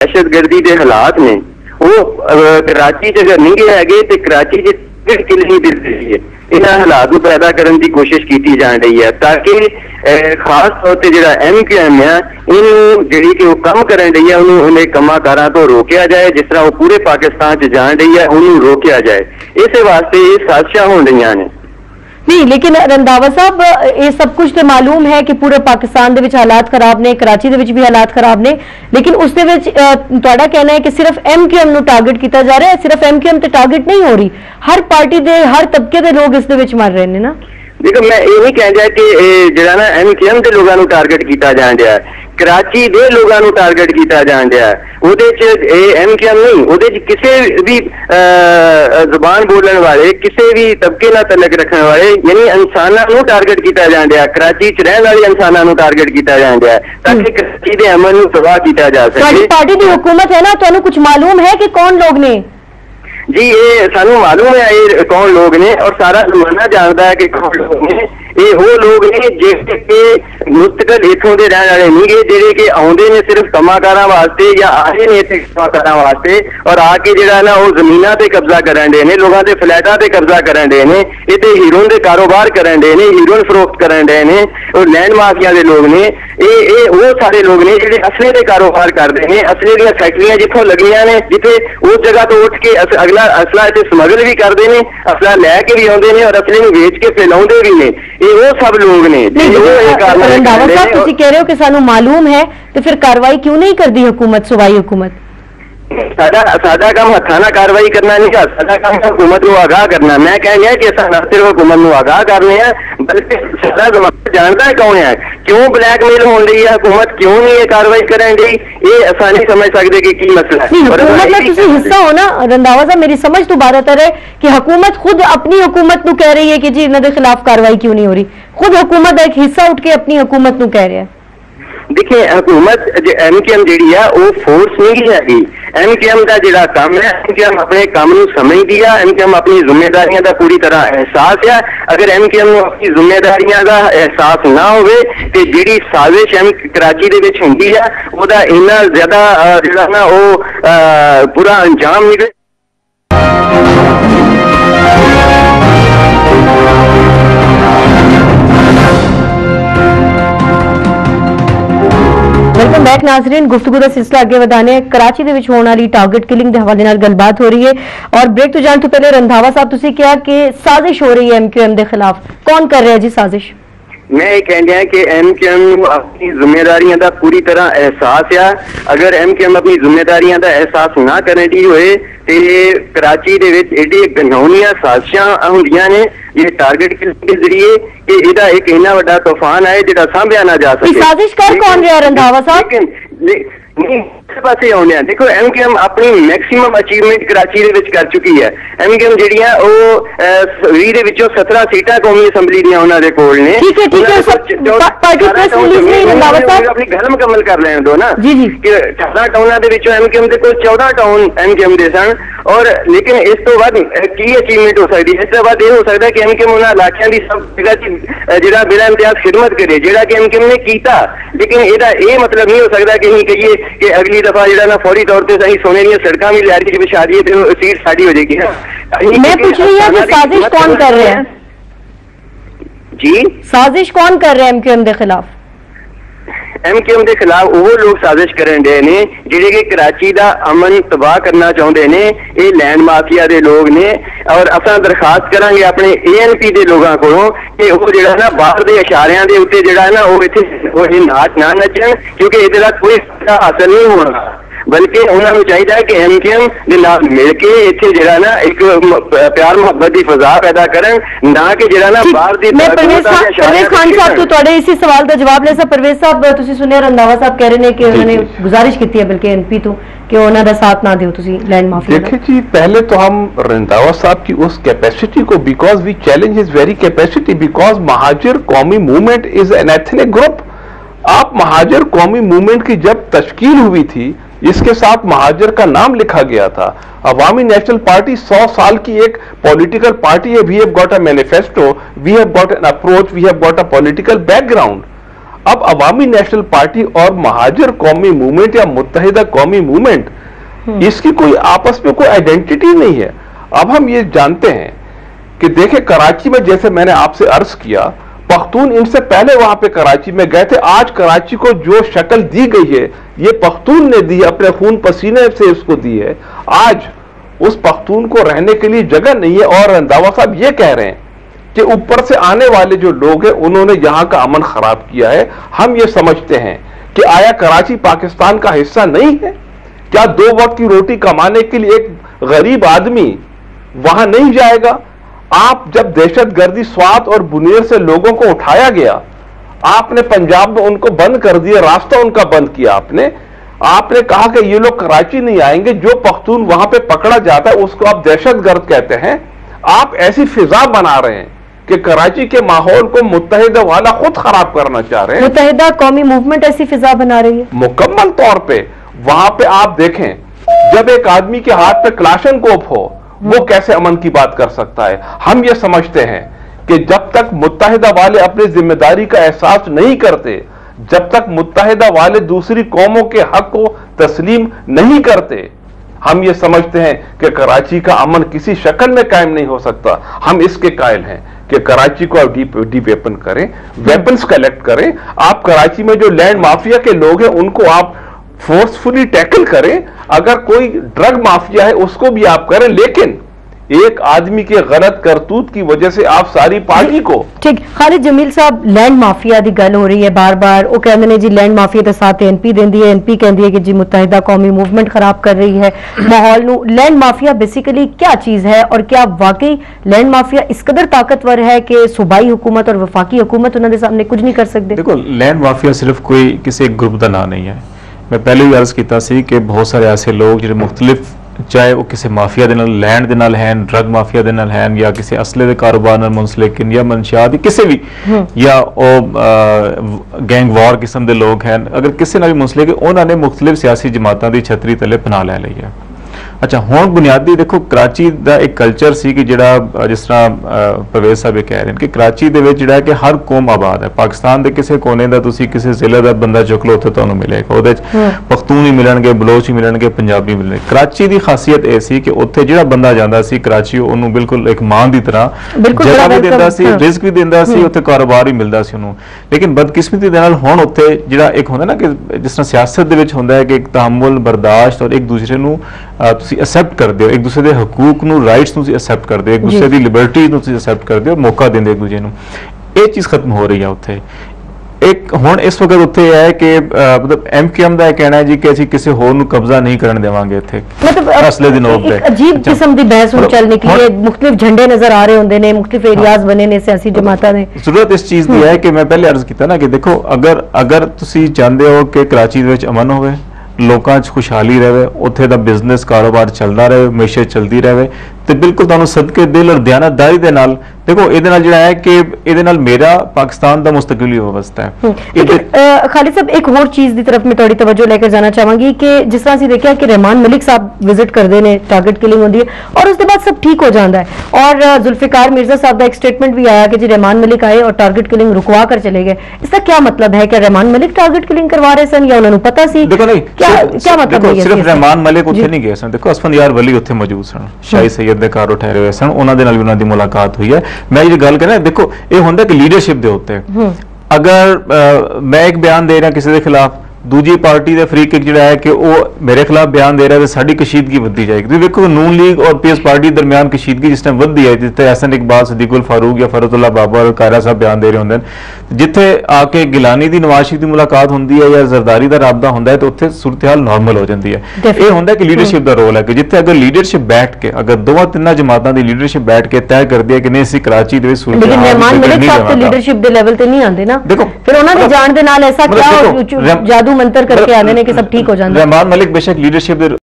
दहशतगर्दी के हालात ने वो कराची च अगर नहीं गए है तो कराची किलनी दिल रही है, इन्होंने हालात को पैदा करने की कोशिश की जा रही है ताकि खास तौर पर जो MQM है इनू जी कि कम कर रही है उन्हें कमा कारा तो रोकया जाए, जिस तरह वो पूरे पाकिस्तान च जान रही है उन्होंने रोकया जाए। इस वास्ते ये साजिशां हो रही ने। नहीं, लेकिन रंधावा साहब ये सब कुछ तो मालूम है कि पूरे पाकिस्तान दे विच हालात खराब ने, कराची दे विच भी हालात खराब ने, लेकिन उस दे विच तुहाडा कहना है कि सिर्फ MQM नूं टारगेट किया जा रहा है। सिर्फ MQM ते टारगेट नहीं हो रही, हर पार्टी दे हर तबके दे लोग इस दे विच मर रहे ने ना। देखो मैं ये नहीं कह रहा कि जो ना MQM के लोगों को टारगेट किया जा रहा है, कराची के लोगों को टारगेट किया जा रहा है। MQM नहीं, वो किसी भी जुबान बोलने वाले, किसी भी तबके ना तलक रखने वाले यानी इंसानों को टारगेट किया जा रहा है, कराची च रहने वाले इंसानों को टारगेट किया जा रहा है ताकि कराची के अमन को तबाह किया जा सके। पार्टी की हुकूमत है ना, तो कुछ मालूम है कि कौन लोग ने? जी ये सानू मालूम है ये कौन लोग ने और सारा जमाना जानता है कि कौन लोग ने। ये वो लोग ने जिसके मुस्तकिल इथों के रहने वाले नहीं गए, जेडे कि आउंदे ने सिर्फ कमाकारा वास्ते या आए ने इत्थे कमाकारा वास्ते और आके जेड़ा ना वो जमीनां ते कब्जा करन दे ने, लोगों के फ्लैटां ते कब्जा करन दे ने, इत्थे हीरोन दे कारोबार करन दे ने, हीरोन फरोख्त करन दे ने और लैंड माफिया के लोग ने। ये वो सारे लोग ने जेडे असले के कारोबार करते हैं, असले दी फैक्ट्रियां जिथों लगियां ने, जिथे उस जगह तो उठ के अगला असला इत्थे स्मगल भी करते हैं, असला लैके भी आउंदे ने और असले नूं वेच के फैलाउंदे भी ने। ये वो सब लोग ने। रंधावा साहब तुसी कह रहे हो कि सानू मालूम है, तो फिर कार्रवाई क्यों नहीं करती हुकूमत, सूबाई हुकूमत? सादा काम हथा ना कार्रवाई करना नहीं, सादा काम हुकूमत को आगाह करना। मैं कह रहा कि असा न सिर्फ हुकूमत को आगाह करने बल्कि सारा जमाना जानता है कौन है, क्यों ब्लैकमेल हो रही है हुकूमत, क्यों नहीं ये कार्रवाई करन दी, ये असा नहीं समझ सकते कि मसला है। हुकूमत में तुसी हिस्सा हो ना रंधावा साहब, मेरी समझ तो बारतर है कि हुकूमत खुद अपनी हुकूमत को कह रही है कि जी इन्हां दे खिलाफ कार्रवाई क्यों नहीं हो रही। खुद हुकूमत एक हिस्सा उठ के अपनी हुकूमत को कह रहा है। देखिए हुकूमत MQM जी है वो फोर्स नहीं हैगी। MQM का जो काम है, MQM अपने काम को समझती है, MQM अपनी जिम्मेदारियों का पूरी तरह एहसास है। अगर MQM अपनी जिम्मेदारियों का एहसास ना हो तो जी साजिश कराची के होंगी है वह इन्ना ज्यादा जो ना वो पूरा अंजाम निकले। वेलकम बैक नाजरीन, गुफ्तगू का सिलसिला अगे वधाने कराची दे विच होने वाली टारगेट किलिंग के हवाले नाल गलबात हो रही है और ब्रेक तो जाने तो पहले रंधावा साहब तुसी क्या कि साजिश हो रही है MQM के खिलाफ, कौन कर रहा है जी साजिश? मैं ये कह रहा कि MQM अपनी जिम्मेदारियों का पूरी तरह एहसास है। अगर MQM अपनी जिम्मेदारियों का एहसास ना करने दी होए तो कराची दे विच एडी घनौनियां साजिशां होंदियां ने ये टारगेट के जरिए कि इहदा एक इन्ना बड़ा तूफान आए जिहदा सांभिया ना जा सके। साजिश कर कौन रहा रंधावा साहब? नहीं पासे आने देखो MQM अपनी मैक्सिमम अचीवमेंट कराची दे विच कर चुकी है। MQM जी 17 सीटां कौमी असैंबली दी उन्हां दे कोल ने। ठीक है अपनी गल मुकम्मल कर लेने दो ना जी जी कि 18 टाउनां दे विचों MQM दे कोल 14 टाउन MQM दे सन और लेकिन इस तो बाद की अचीवमेंट हो सकती है? इस तो बाद ये हो सकता है कि MQM उन्हां इलाकियां दी सब जगह जिहड़ा बिला इम्तियाज खिदमत करे जिहड़ा कि MQM ने कीता, लेकिन इहदा ये मतलब नहीं हो सकता कि नहीं कहिए कि अगली दफा जो ना फौरी तौर पर सही सोने दी सड़क भी लहरी बिछा दी तो सीट साड़ी हो जाएगी। मैं पूछ रही हूँ कि साजिश कौन कर रहे हैं जी? साजिश कौन कर रहे हैं MQM के खिलाफ? MQM के खिलाफ वो लोग साजिश करन दे ने जिहड़े कि कराची का अमन तबाह करना चाहते ने, ये लैंड माफिया के लोग ने। और असां दरखास्त करांगे अपने ANP के लोगों को कि वो जिहड़ा ना बाहर के इशारियां के उत्ते जिहड़ा ना वो इत्थे नाच ना नचन, क्योंकि इहदा कोई फायदा हासिल नहीं होना, बल्कि उन्होंने चाहिए कि MQM दे नाल मिल के इत्थे जिहड़ा ना एक प्यार मोहब्बत की फिजा पैदा करन, ना कि जिहड़ा ना बाहर दी। मैं परवेज खान साहब तो तुहाडे इसी सवाल का जवाब ले सा। परवेज साहब तुसी सुनिया रंधावा साहब कह रहे हैं कि उन्होंने गुजारिश की है बल्कि NP तो कि उन्होंने साथ ना दियो तुसी लैंड माफिया। देखिए जी, पहले तो हम रंधावा साहब की उस कैपेसिटी को, because we challenge is very capacity, because Mohajir Qaumi movement is an ethnic group. आप महाजिर कौमी मूवमेंट की जब तश्कील हुई थी, इसके साथ महाजिर का नाम लिखा गया था। अवामी नेशनल पार्टी 100 साल की एक पॉलिटिकल पार्टी है। We have got a manifesto, we have got an approach, we have got a political background. अब अवामी नेशनल पार्टी और महाजिर कौमी मूवमेंट या मुत्तहिदा कौमी मूवमेंट, इसकी कोई आपस में कोई आइडेंटिटी नहीं है। अब हम ये जानते हैं कि देखें, कराची में जैसे मैंने आपसे अर्ज किया, पख्तून इनसे पहले वहां पे कराची में गए थे। आज कराची को जो शक्ल दी गई है ये पख्तून ने दी है, अपने खून पसीने से उसको दी है। आज उस पख्तून को रहने के लिए जगह नहीं है। और रंधावा साहब ये कह रहे हैं कि ऊपर से आने वाले जो लोग हैं उन्होंने यहां का अमन खराब किया है। हम ये समझते हैं कि आया कराची पाकिस्तान का हिस्सा नहीं है? क्या 2 वक्त की रोटी कमाने के लिए एक गरीब आदमी वहां नहीं जाएगा? आप जब दहशतगर्दी स्वात और बुनेर से लोगों को उठाया गया, आपने पंजाब में उनको बंद कर दिया, रास्ता उनका बंद किया। आपने कहा कि ये लोग कराची नहीं आएंगे। जो पख्तून वहां पे पकड़ा जाता है उसको आप दहशतगर्द कहते हैं। आप ऐसी फिजा बना रहे हैं कि कराची के माहौल को मुत्तहिदा वाला खुद खराब करना चाह रहे हैं। मुत्तहिदा कौमी मूवमेंट ऐसी फिजा बना रही है मुकम्मल तौर पे। वहां पे आप देखें, जब एक आदमी के हाथ पे क्लाशनकोफ हो, वो कैसे अमन की बात कर सकता है? हम ये समझते हैं कि जब तक मुत्तहिदा वाले अपनी जिम्मेदारी का एहसास नहीं करते, जब तक मुत्तहिदा वाले दूसरी कौमों के हक को तस्लीम नहीं करते, हम ये समझते हैं कि कराची का अमन किसी शक्ल में कायम नहीं हो सकता। हम इसके कायल हैं कि कराची को आप डी वेपन करें, वेपन्स कलेक्ट करें। आप कराची में जो लैंड माफिया के लोग हैं उनको आप फोर्सफुली टैकल करें। अगर कोई ड्रग माफिया है उसको भी आप करें, लेकिन एक आदमी के गलत करतूत की वजह से आप सारी पार्टी को। ठीक, खालिद जमील साहब, लैंड माफिया की गल हो रही है बार बार। वो कहते हैं जी लैंड माफिया के साथ एनपी देंदी है, एनपी कहती है कि जी मुत्तहिदा कौमी मूवमेंट खराब कर रही है माहौल नू। लैंड माफिया बेसिकली क्या चीज है और क्या वाकई लैंड माफिया इस कदर ताकतवर है कि सूबाई हुकूमत और वफाकी हुकूमत उन्होंने सामने कुछ नहीं कर सकते? देखो, लैंड माफिया सिर्फ कोई किसी एक ग्रुप का नाम नहीं है। मैं पहले भी अर्ज किया सी कि बहुत सारे ऐसे लोग जो मुख्तलिफ, चाहे वो किसी माफिया दे नाल, लैंड दे नाल हैं, ड्रग माफिया दे नाल हैं, या किसी असले के कारोबार नाल मुंसलिक या मनशियात किसी भी, या गैंग वॉर किस्म के लोग हैं, अगर किसी ना भी मुंसलिक है, उन्होंने मुख्तलिफ सियासी जमातों की छतरी तले पनाह ले ली है। अच्छा, हुण बुनियादी देखो, कराची का एक कल्चर सी कि जिहड़ा जिस तरह परवेज साहब कह रहे हैं कि कराची दे विच जिहड़ा कि हर कौम आबाद है। पाकिस्तान के किसी कोने का तुसीं किसी जिले का बंदा चुक लो, उत्थे तुहानूं मिलेगा। उहदे पख्तून ही मिलणगे, बलोच ही मिलणगे, पंजाबी मिलणगे। कराची की खासियत यह सी कि उत्थे जिहड़ा बंदा जांदा सी कराची, उहनूं बिल्कुल एक मां की तरह जगह भी दिंदा सी, रिस्क भी दिंदा सी, उत्थे कारोबार भी मिलदा सी उहनूं। लेकिन बदकिस्मती दे नाल हुण उत्थे जिहड़ा एक हुंदा ना कि जिस तरह सियासत दे विच हुंदा है कि एक तहम्मुल, बर्दाश्त और एक दूसरे नूं तुसीं एक्सेप्ट करदे हो, एक दूसरे के हकूक नूं, राइट्स नूं एक्सेप्ट करदे हो, एक दूसरे की लिबर्टी नूं एक्सेप्ट करदे हो, मौका देंदे एक दूसरे नूं। ये चीज़ खत्म हो रही है उत्थे। एक हुण इस वक्त उत्थे है कि मतलब MKM का कहना है जी कि असीं किसी होर नूं कब्जा नहीं करन देवांगे इत्थे, मतलब असले दी नोक ते। अजीब किस्म की बहस हुण चल निकली है, मुख्तलिफ झंडे नजर आ रहे होंदे ने, मुख्तलिफ एरियाज बने ने सियासी जमातां दे। जरूरत इस चीज़ की है कि मैं पहले अर्ज किया ना कि देखो, अगर तुसीं चाहते हो कि कराची दे विच अमन होवे, लोकां 'च खुशहाली रहे, उत्थे दा बिजनेस कारोबार चलता रहे, मैशत चलती रहे, तो बिल्कुल तुहानूं सदके दिल और दयानतदारी दे नाल देखो इहदे नाल जिहड़ा है कि इहदे नाल मेरा पाकिस्तान दा मुस्तकिल व्यवस्था है। खालिद साहब, एक और चीज़ की तरफ मैं थोड़ी तवज्जो लेकर जाना चाहूंगी कि जिस तरह से देखा कि रहमान मलिक साहब विजिट करते हैं, टारगेट किलिंग होती है और उसके बाद सब ठीक हो जाता है। और जुल्फिकार मिर्जा साहब का एक स्टेटमेंट भी आया कि जी रहमान मलिक आए और टारगेट किलिंग रुकवा कर चले गए। इसका क्या मतलब है? कि रहमान मलिक टारगेट किलिंग करवा रहे सन या उन्होंने पता सी? देखो नहीं, क्या मतलब है? सिर्फ रहमान मलिक उत्थे नहीं गए सन। देखो असफंद यार वली उत्थे मौजूद सन, शाही सैयद दे घर ठहरे हुए सन, उन्होंने भी उन्होंने दी मुलाकात हुई है। मैं ये गल करें, देखो ये होंदा कि लीडरशिप दे उत्ते अगर मैं एक बयान दे रहा किसी के खिलाफ, दूजी पार्टी के फरीक एक जिहड़ा है कि वो मेरे खिलाफ बयान दे रहा है, तो साडी कशीदगी वधी जाएगी। तो देखो नून लीग और पीएस पार्टी दरमियान कशीदगी जिस टाइम वधी है, जिथे एहसन इकबाल, सदीकुल फारूक या फरतुल्ला बाबा और कायरा साहब बयान दे रहे होंगे, जिथे आके गिलानी की नवाज शरीफ की मुलाकात होंदी है या जरदारी का राबता होंदा है, तो उत्थे सूरत हाल नॉर्मल हो जाती है। ये होंदा कि लीडरशिप का रोल है कि जिथे अगर लीडरशिप बैठ के, अगर दोवां तिन्नां जमातां दी लीडरशिप बैठ के तय कर दिया कि नहीं असीं कराची दे विच सूरत हाल रहमान मलिक साहब तो लीडरशिप दे लेवल ते नहीं आंदे ना। देखो फिर उन्हां दे जाण दे नाल ऐसा क्या जादू मंतर करके आंदे ने कि सब ठीक हो जांदा। रहमान मलिक बेशक लीडरशिप